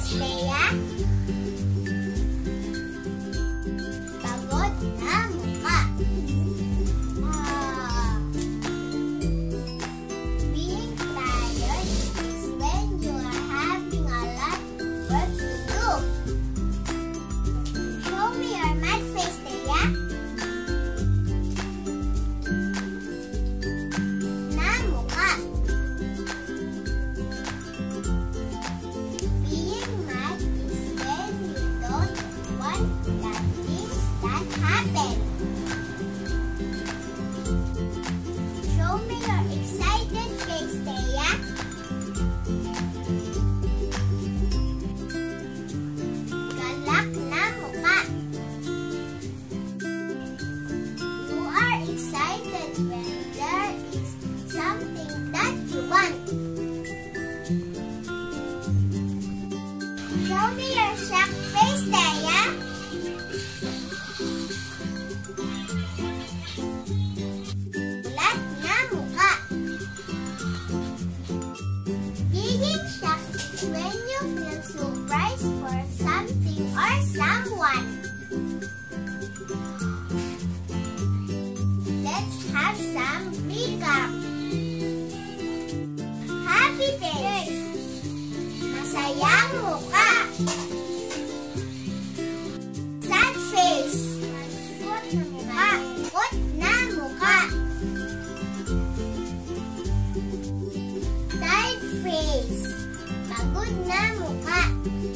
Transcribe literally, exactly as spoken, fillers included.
face, Thea? Pagod na mukha. Ah. Being tired is when you are having a lot of work to do. Show me your mad face, Thea. Na mukha. Being mad is when you don't want that things that happen. Show me your excited face, Thea. Galak na mukha. You are excited when there is something that you want. Show me your shocked face, Thea. Ulat na mukha. Being shocked is when you feel surprised for something or someone. Let's have some recap. Happy face. Masayang mukha. Sad face. Malungkot na mukha. Tired face. Pagod na mukha.